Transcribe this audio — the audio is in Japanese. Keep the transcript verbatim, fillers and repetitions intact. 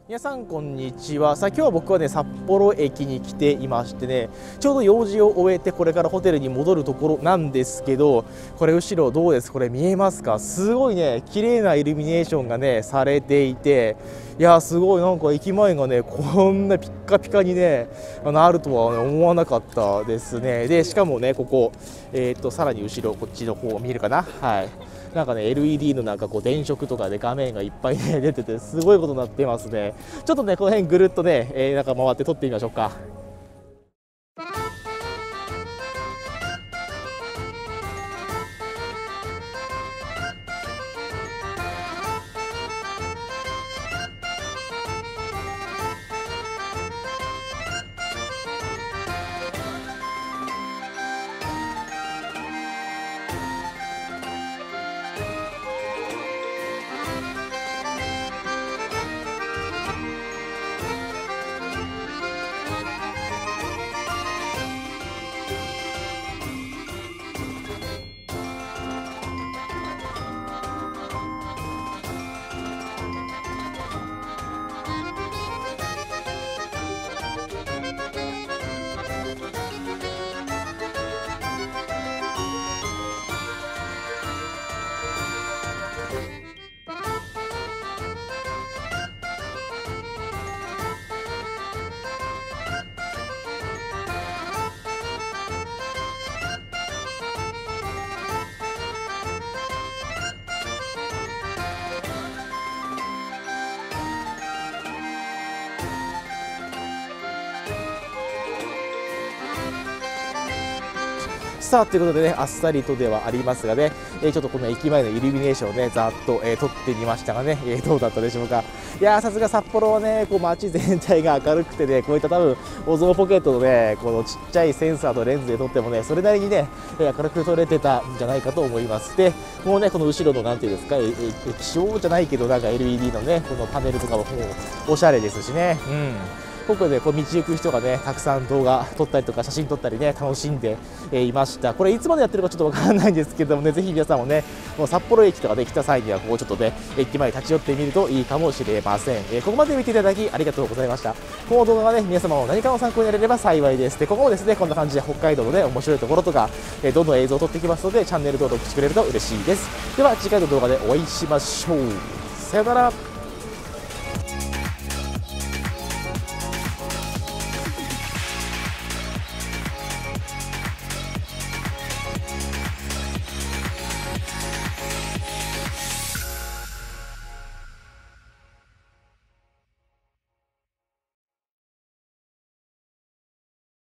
皆さんこんにちは。さあ今日は僕はね札幌駅に来ていましてね、ちょうど用事を終えてこれからホテルに戻るところなんですけど、これ後ろどうです、これ見えますか？すごいね綺麗なイルミネーションがねされていて、いやすごいなんか駅前がねこんなピッカピカにねなるとは、ね、思わなかったですね。でしかもねここえー、っとさらに後ろこっちの方見えるかな、はい、なんかね エルイーディー のなんかこう電飾とかで画面がいっぱいね出ててすごいことになってますね。ちょっとねこの辺ぐるっとね、えー、なんか回って撮ってみましょうか。さあということでね、あっさりとではありますがね、えー、ちょっとこの駅前のイルミネーションをねざっと、えー、撮ってみましたがね、えー、どうだったでしょうか。いやーさすが札幌はねこう街全体が明るくてね、こういった多分オゾンポケットのねこのちっちゃいセンサーとレンズで撮ってもねそれなりにね明るく撮れてたんじゃないかと思います。でもうねこの後ろのなんていうんですか、液晶じゃないけどなんか エルイーディー のねこのパネルとかももうおしゃれですしね。うん、ここでこう道行く人がねたくさん動画撮ったりとか写真撮ったりね楽しんでいました。これいつまでやってるかちょっとわからないんですけどもね、ぜひ皆さんもねもう札幌駅とかで来た際にはここちょっとね駅前に立ち寄ってみるといいかもしれません。えー、ここまで見ていただきありがとうございました。この動画がね皆様の何かの参考になれれば幸いです。でここもですねこんな感じで北海道のね面白いところとか、えー、どんどん映像を撮っていきますのでチャンネル登録してくれると嬉しいです。では次回の動画でお会いしましょう。さよなら。